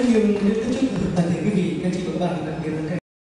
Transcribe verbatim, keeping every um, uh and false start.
nhiều những cái trước toàn thể quý vị, các chị và các bạn đặc biệt là các